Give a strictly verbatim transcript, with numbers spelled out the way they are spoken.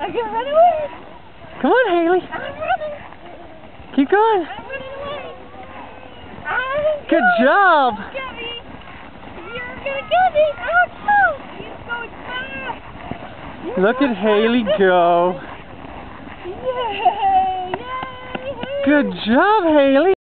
I'm gonna run away. Come on, Haley. I'm running. Keep going. I'm running away. I'm Good going. job. Get me. You're gonna get me. Oh no. He's going fast. You're Look going at Haley fast. go. Yay! Yay! Haley. Good job, Haley.